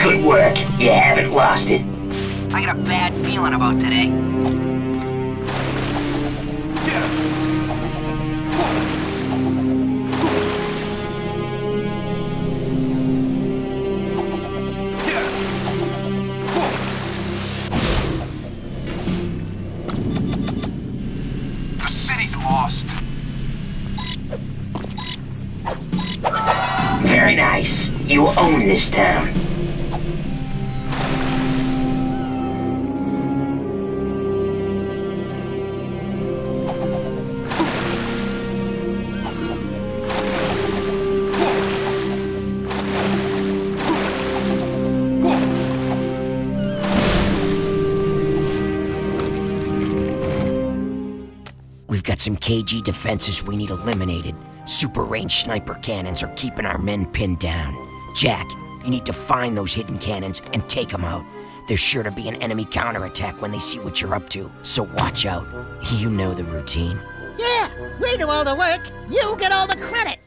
Good work. You haven't lost it. I got a bad feeling about today. The city's lost. Very nice. You own this town. We've got some KG defenses we need eliminated. Super range sniper cannons are keeping our men pinned down. Jack, you need to find those hidden cannons and take them out. There's sure to be an enemy counterattack when they see what you're up to, so watch out. You know the routine. Yeah, we do all the work, you get all the credit.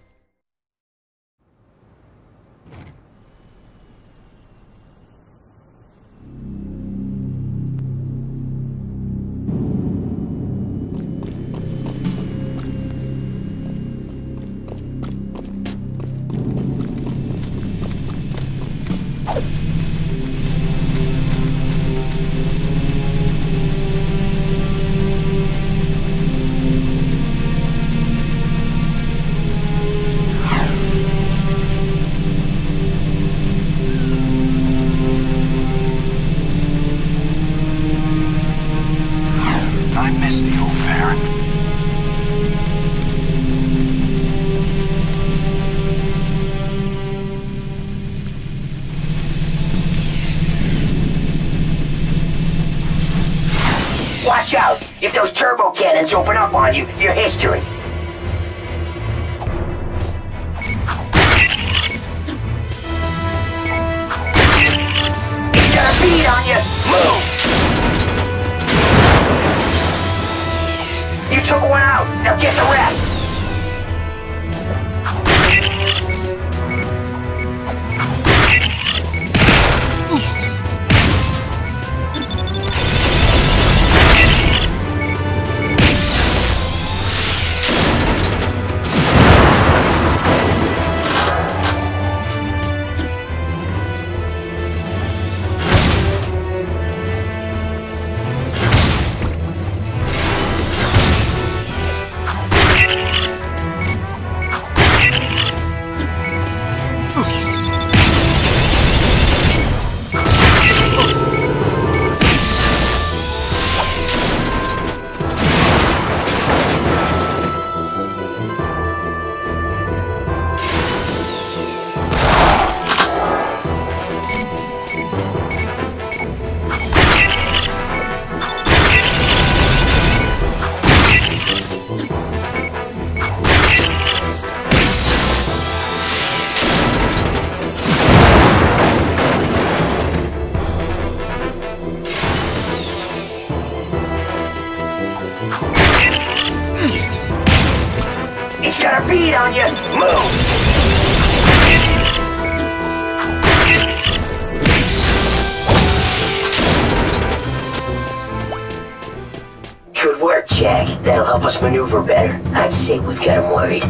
I miss the old Baron. Watch out! If those turbo cannons open up on you, you're history. He's got a bead on you! Move! You took one out, now get the rest! It's got a bead on you! Move! Good work, Jack. That'll help us maneuver better. I'd say we've got him worried.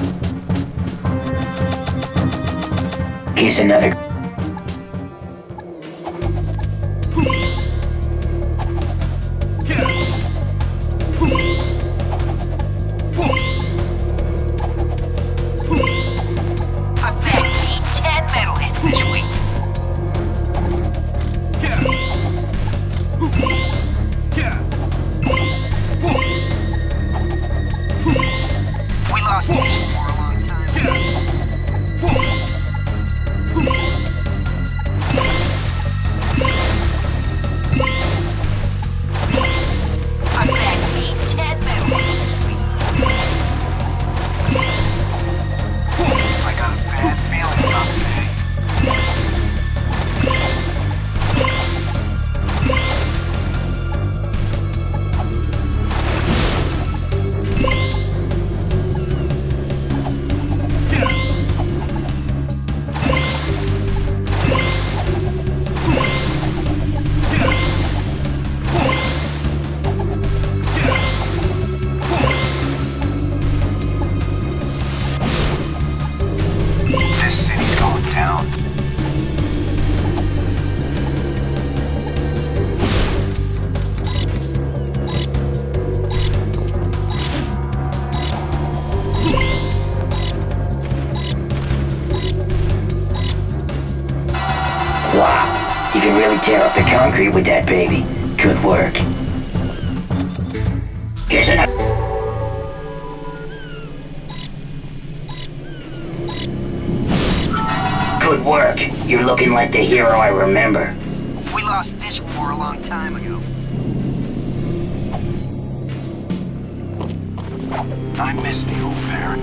Here's another... I bet he 10 medal hits this week. We lost this for a long time. You can really tear up the concrete with that baby. Good work. Here's another. Good work. You're looking like the hero I remember. We lost this war a long time ago. I miss the old Baron.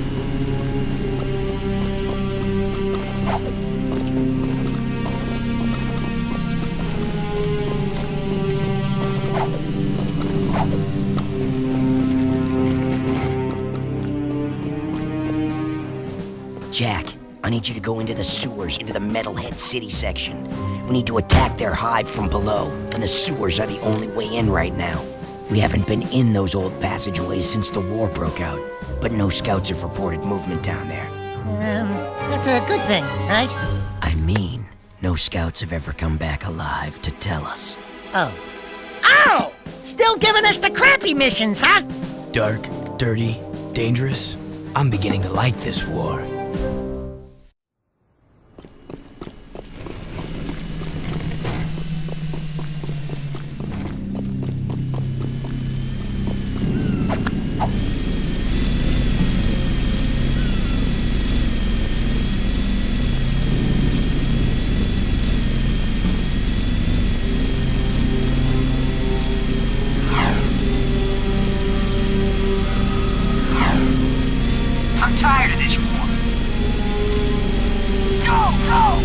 Jack, I need you to go into the sewers, into the Metalhead City section. We need to attack their hive from below, and the sewers are the only way in right now. We haven't been in those old passageways since the war broke out, but no scouts have reported movement down there. That's a good thing, right? I mean, no scouts have ever come back alive to tell us. Oh. Ow! Still giving us the crappy missions, huh? Dark, dirty, dangerous. I'm beginning to like this war. I'm tired of this war. Go, go!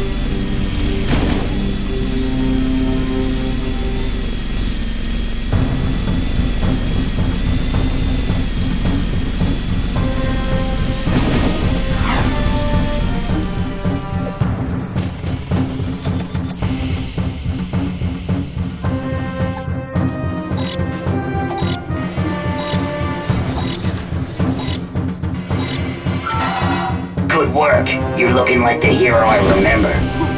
Good work. You're looking like the hero I remember.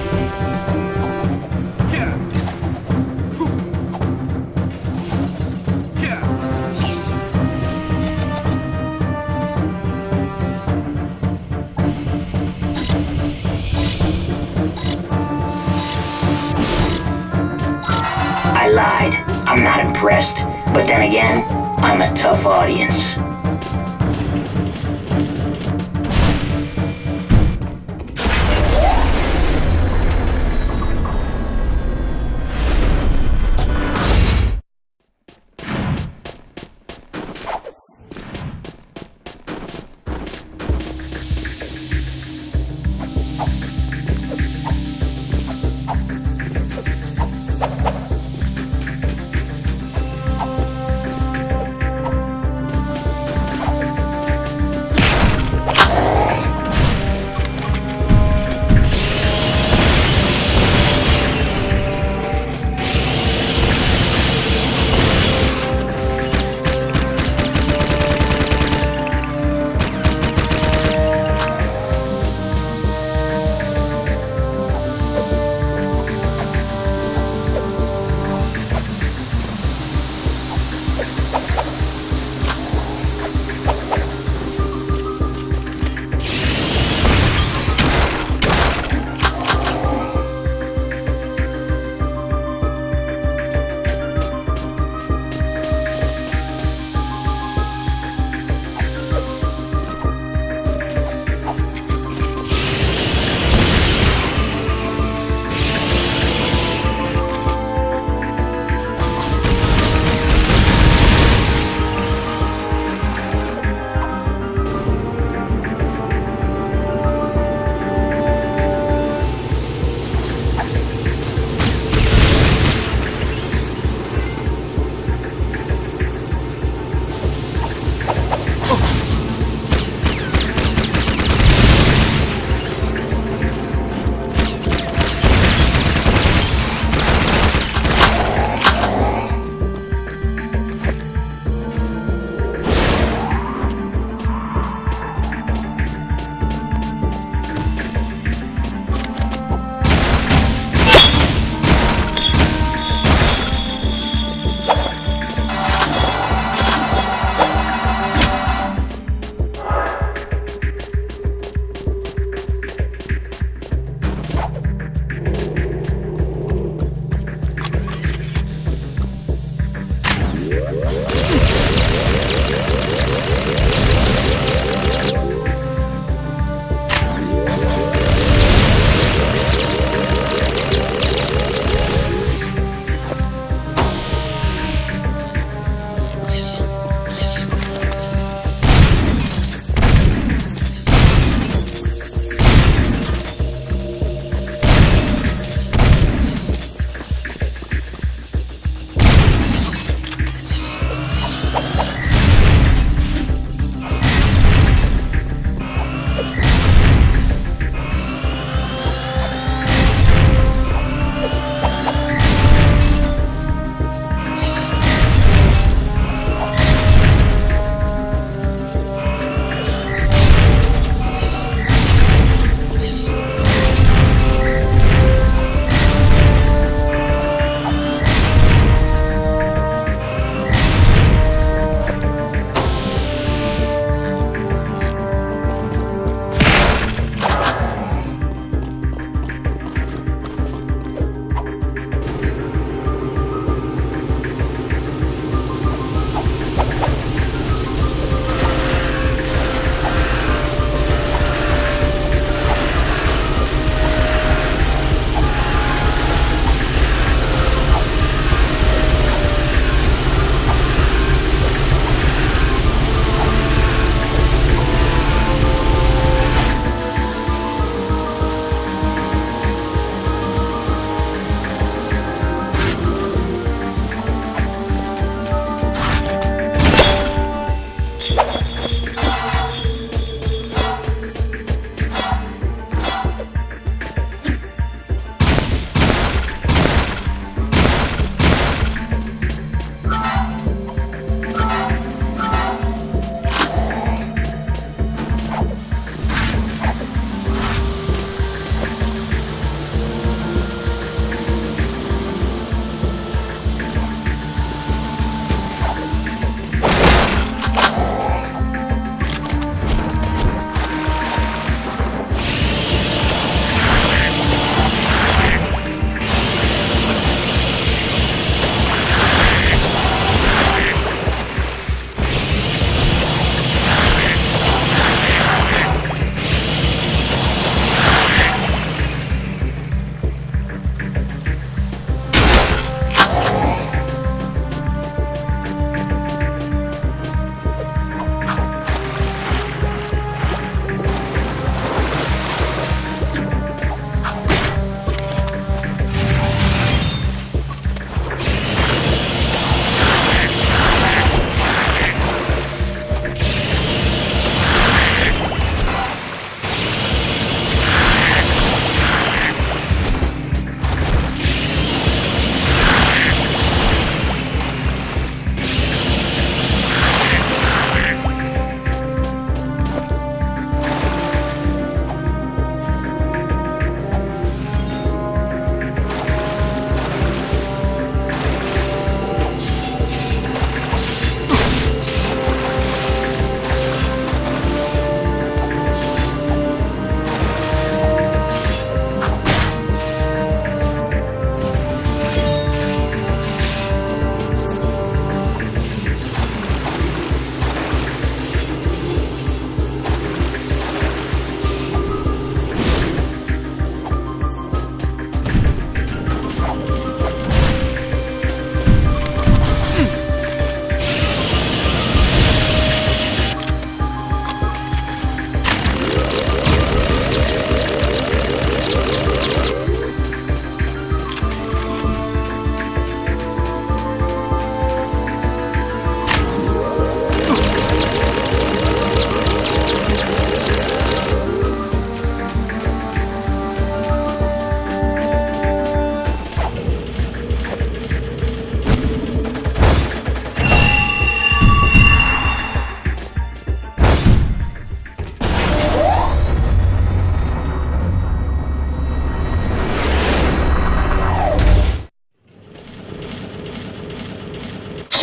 I lied. I'm not impressed. But then again, I'm a tough audience.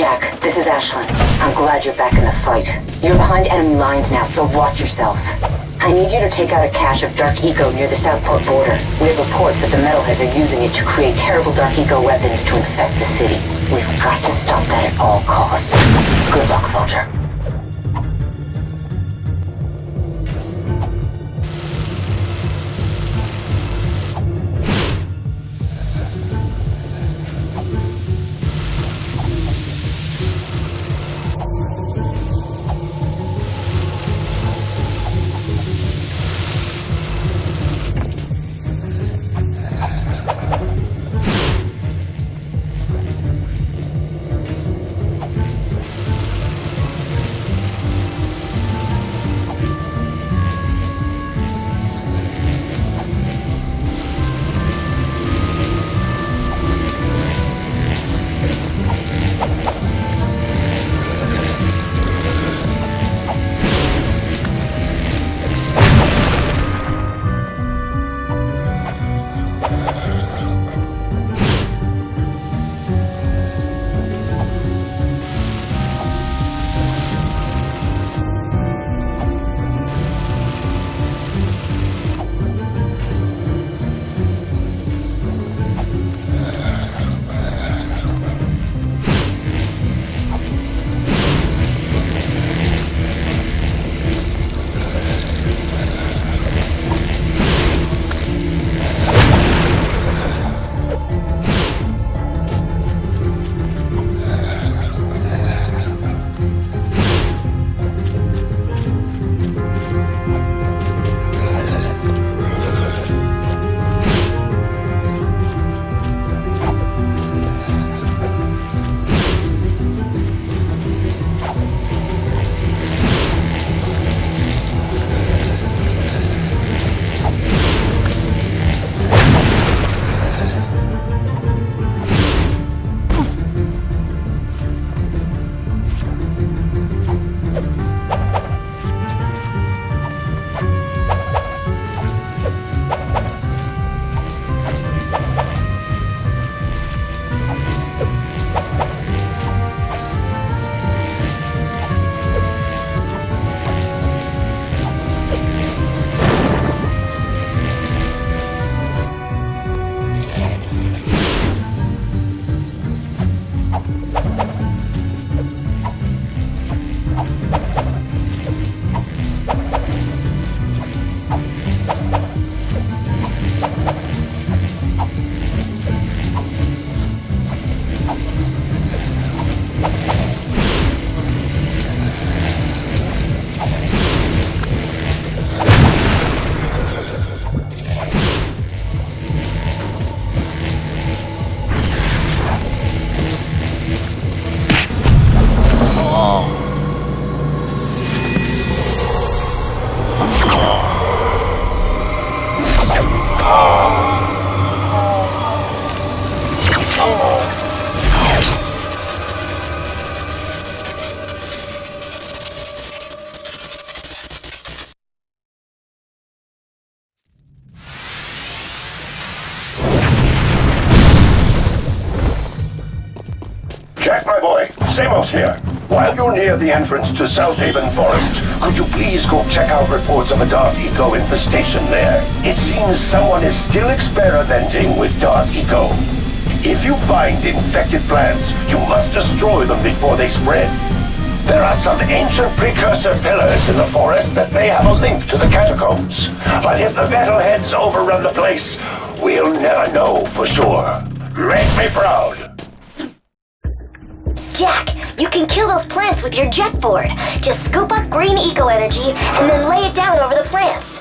Jack, this is Ashlyn. I'm glad you're back in the fight. You're behind enemy lines now, so watch yourself. I need you to take out a cache of Dark Eco near the Southport border. We have reports that the metalheads are using it to create terrible Dark Eco weapons to infect the city. We've got to stop that at all costs. Good luck, soldier. Samos here. While you're near the entrance to South Haven Forest, could you please go check out reports of a Dark Eco infestation there? It seems someone is still experimenting with Dark Eco. If you find infected plants, you must destroy them before they spread. There are some ancient precursor pillars in the forest that may have a link to the catacombs. But if the metalheads overrun the place, we'll never know for sure. Make me proud. Jack, you can kill those plants with your jet board. Just scoop up green eco energy and then lay it down over the plants.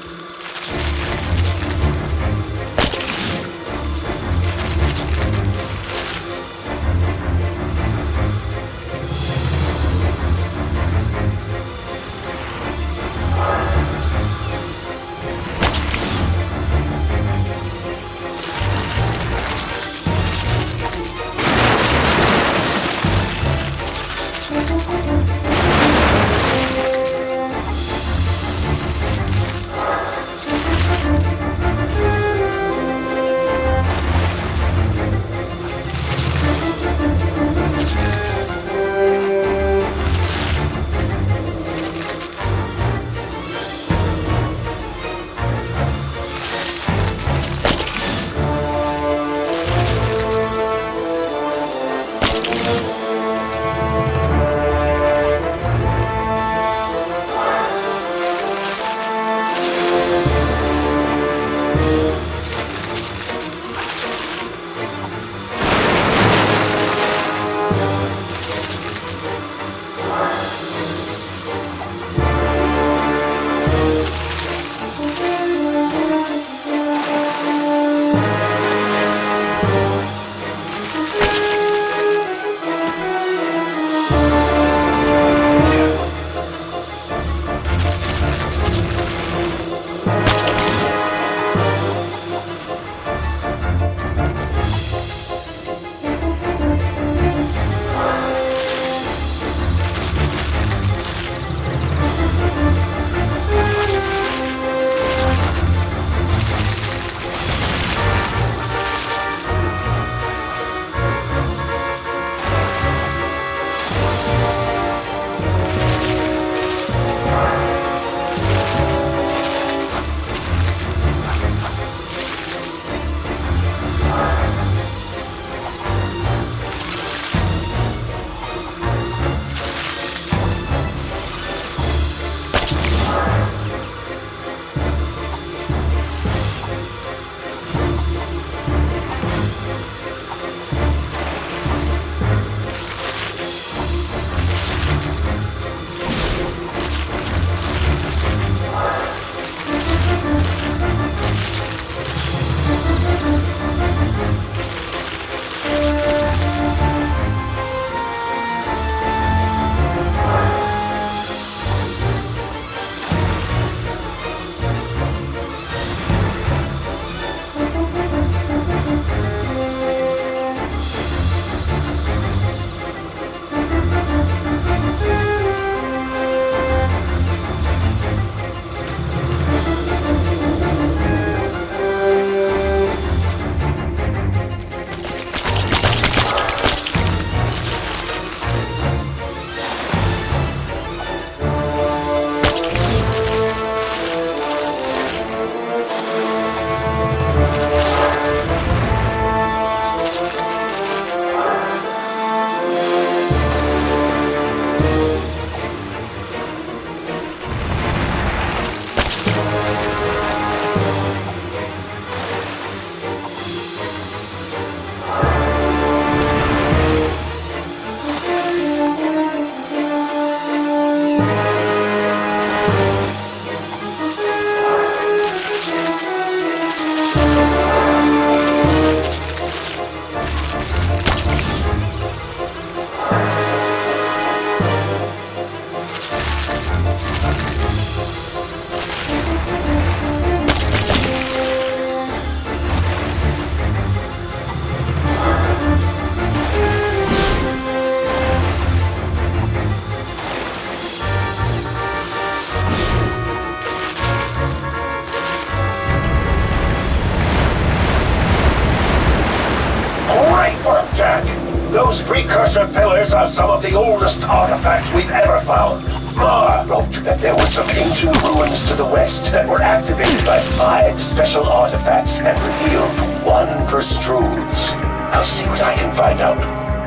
desert pillars are some of the oldest artifacts we've ever found. Mar wrote that there were some ancient ruins to the west that were activated by 5 special artifacts and revealed wondrous truths. I'll see what I can find out.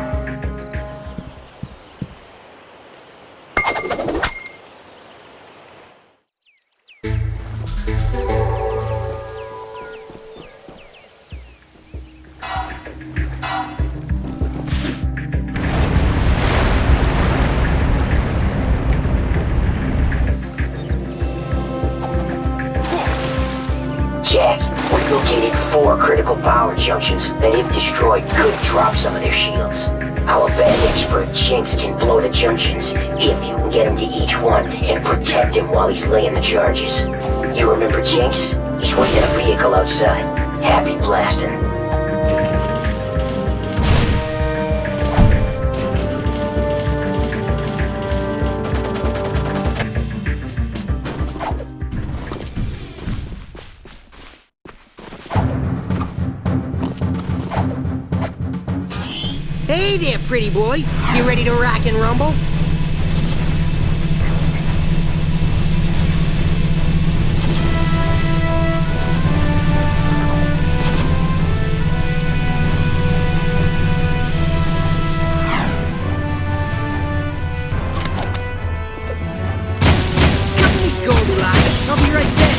Jack, we located 4 critical power junctions that, if destroyed, could drop some of their shields. Our band expert Jinx can blow the junctions if you can get him to each one and protect him while he's laying the charges. You remember Jinx? He's waiting in a vehicle outside. Happy blasting. Hey there, pretty boy. You ready to rock and rumble? Come me, Goldilocks. I'll be right back.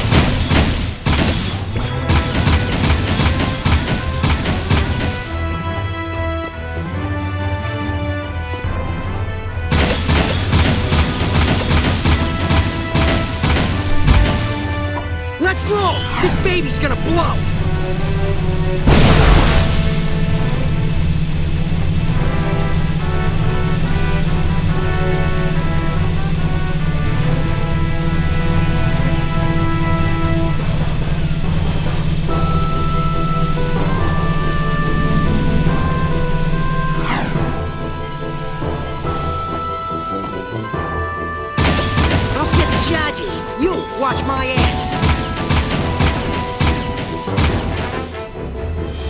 Let's roll! This baby's gonna blow! I'll set the charges. You watch my ass.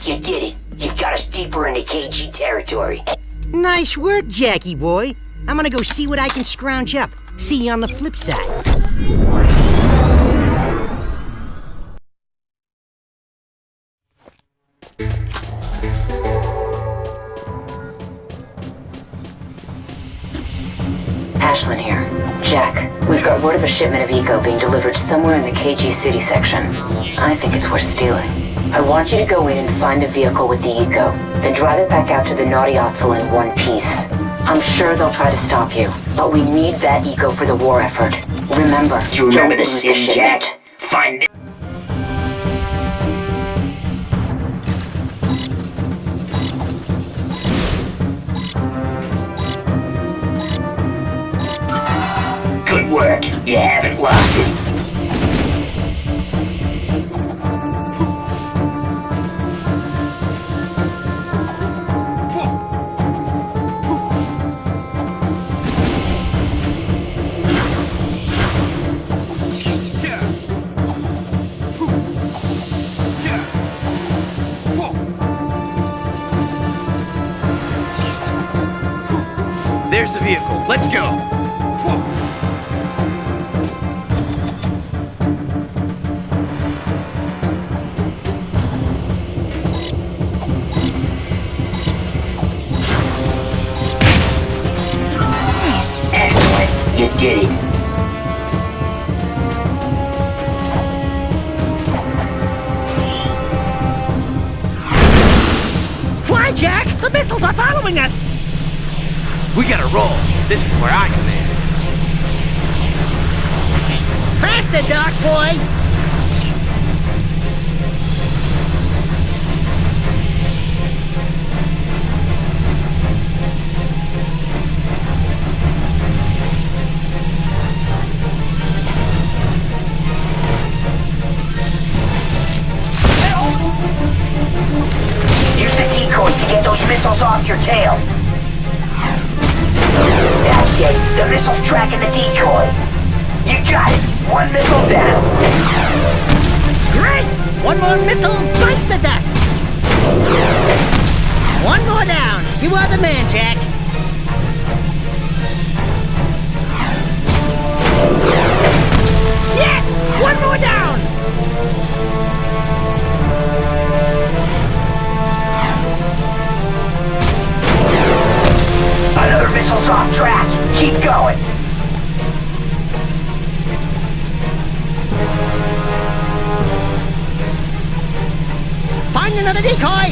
you did it. You've got us deeper into KG territory. Nice work, Jackie boy. I'm gonna go see what I can scrounge up. See you on the flip side. Ashlyn here. Jack, we've got word of a shipment of eco being delivered somewhere in the KG City section. I think it's worth stealing. I want you to go in and find the vehicle with the eco, then drive it back out to the Naughty Ottsel in one piece. I'm sure they'll try to stop you, but we need that eco for the war effort. Remember, Do you remember don't the lose sim, shipment. Jack? Find it. Good work. You haven't lost it. There's the vehicle. Let's go. Excellent. You did it. Fly, Jack! The missiles are following us! We gotta roll. This is where I command. Faster, Dark Boy! Use the decoys to get those missiles off your tail. That's it. The missile's tracking the decoy. You got it. One missile down. Great! One more missile bites the dust! One more down. You are the man, Jack. Yes! One more down! Another missile's off track. Keep going. Find another decoy!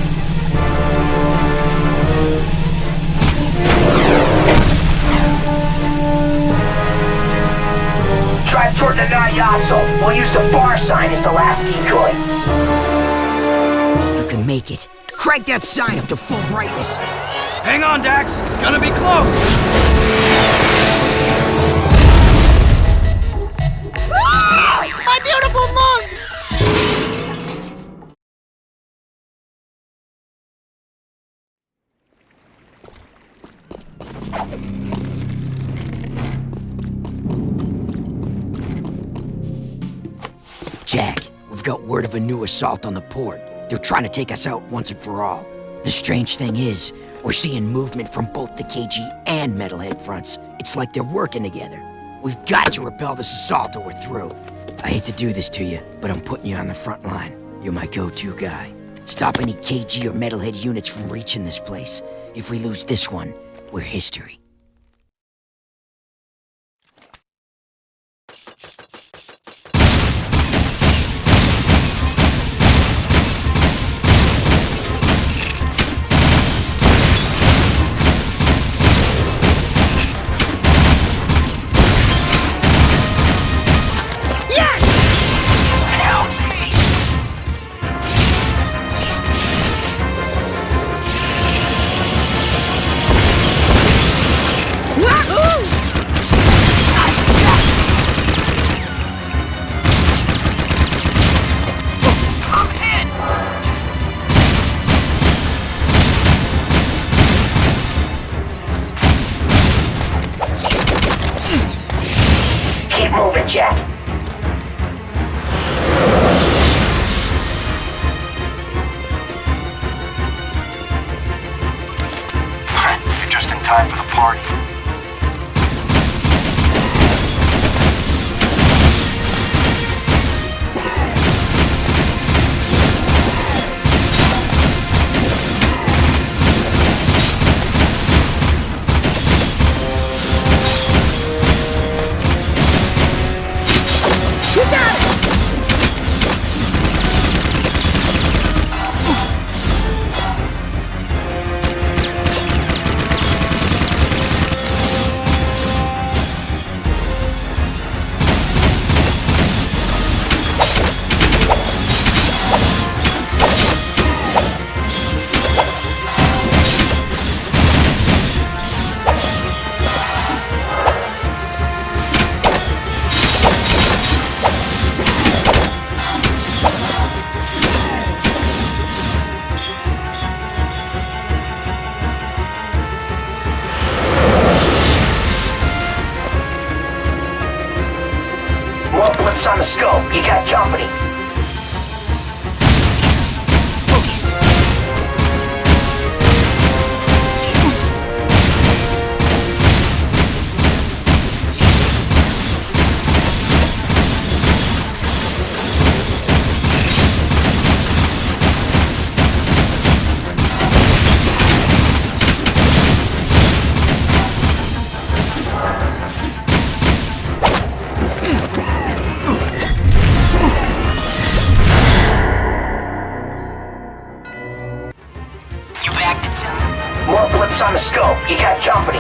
Drive toward the Naughty Ottsel. We'll use the bar sign as the last decoy. You can make it. Crank that sign up to full brightness. Hang on, Dax. It's gonna be close. My beautiful moon! Jack, we've got word of a new assault on the port. They're trying to take us out once and for all. The strange thing is, we're seeing movement from both the KG and Metalhead fronts. It's like they're working together. We've got to repel this assault or we're through. I hate to do this to you, but I'm putting you on the front line. You're my go-to guy. Stop any KG or Metalhead units from reaching this place. If we lose this one, we're history. Keep moving, Jack. time for the party. On the scope, you got company. More blips on the scope. You got company.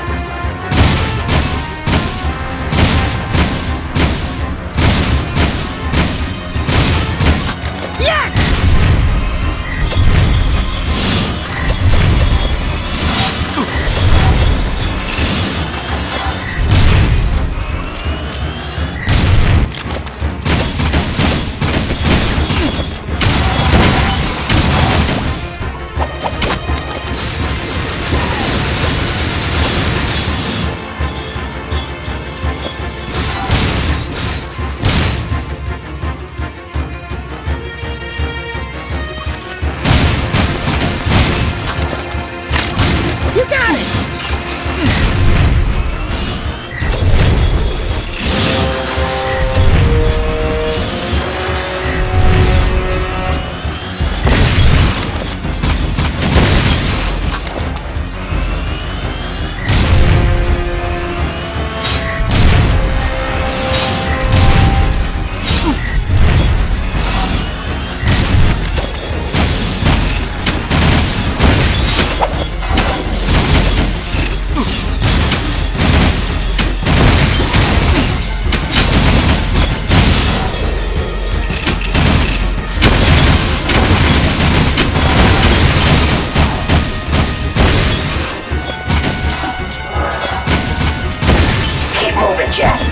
Jack.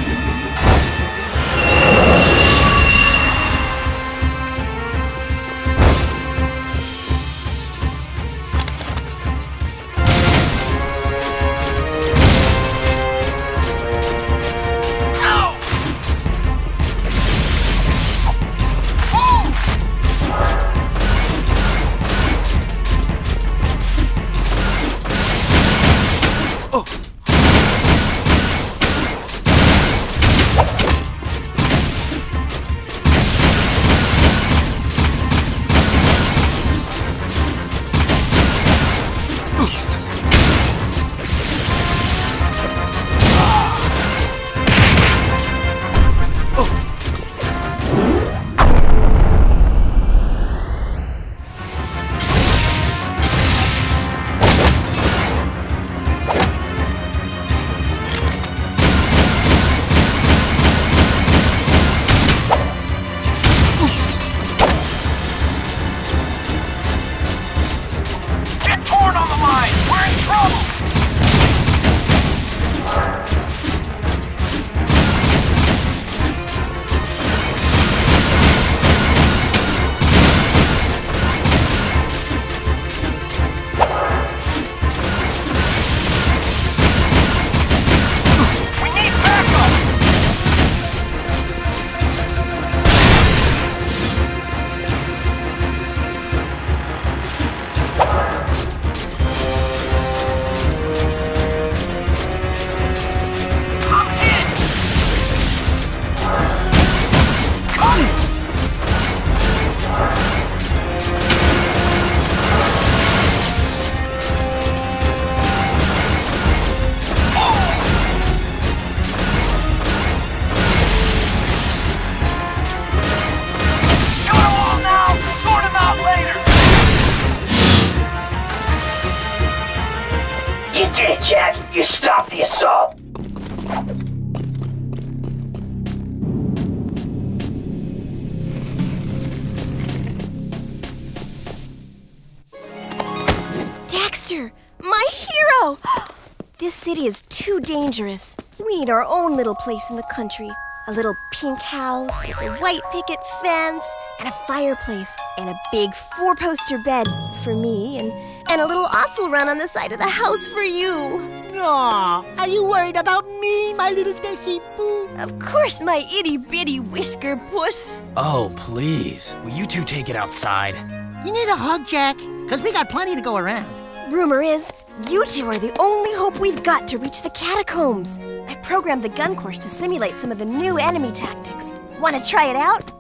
Jack, you stop the assault. Dexter, my hero! This city is too dangerous. We need our own little place in the country. A little pink house with a white picket fence and a fireplace and a big 4-poster bed for me and a little osel run on the side of the house for you. Aw, are you worried about me, my little Desi Boo? Of course, my itty-bitty whisker puss. Oh, please. Will you two take it outside? You need a hug, Jack, because we got plenty to go around. Rumor is, you two are the only hope we've got to reach the catacombs. I've programmed the gun course to simulate some of the new enemy tactics. Want to try it out?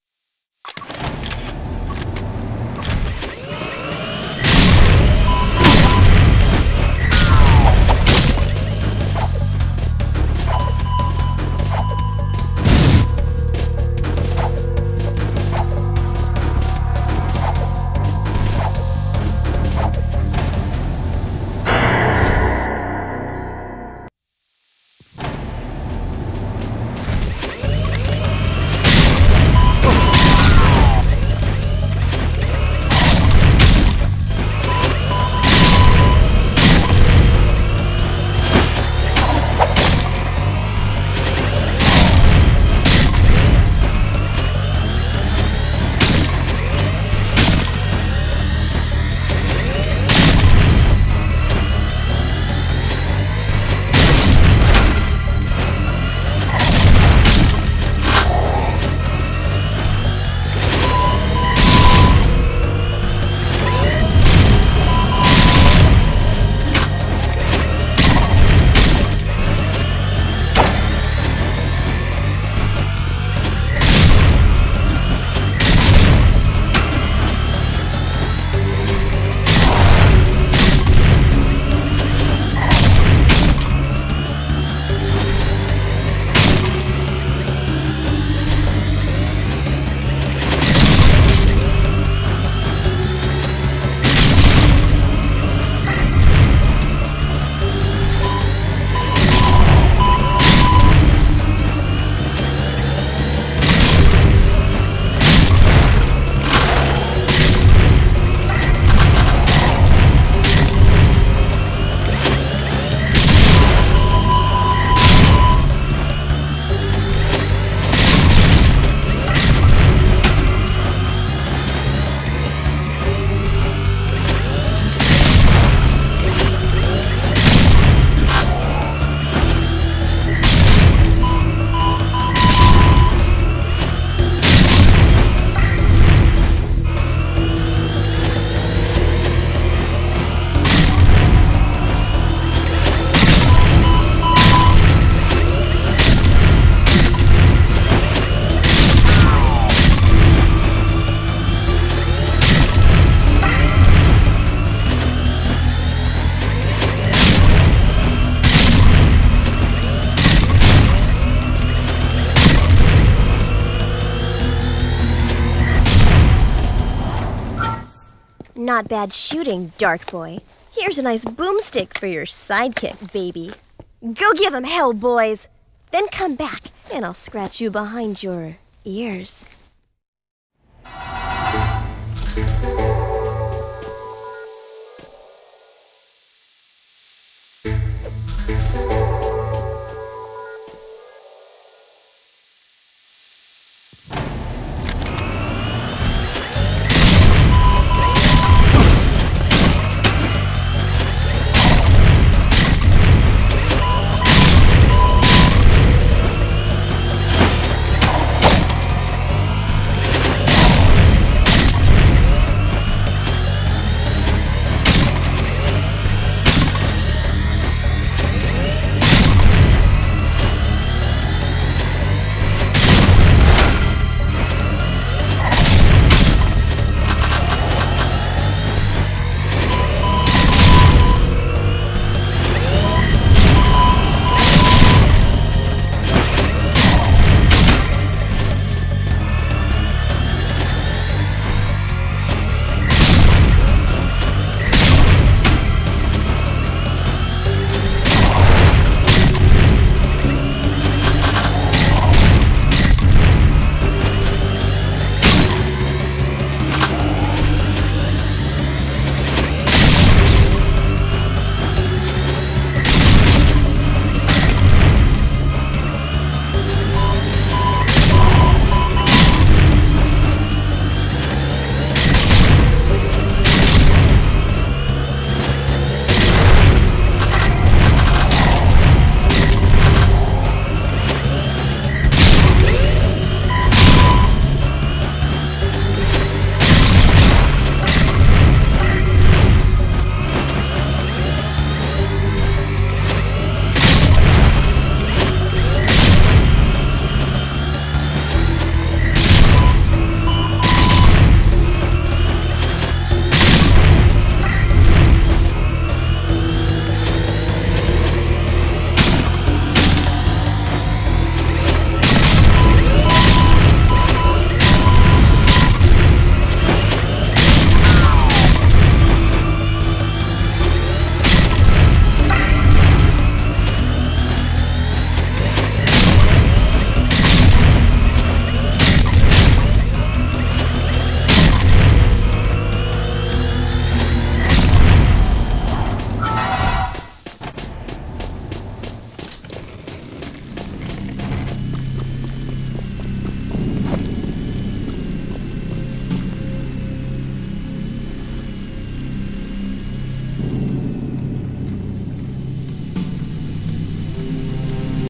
Not bad shooting, Dark Boy. Here's a nice boomstick for your sidekick, baby. Go give him hell, boys. Then come back, and I'll scratch you behind your ears.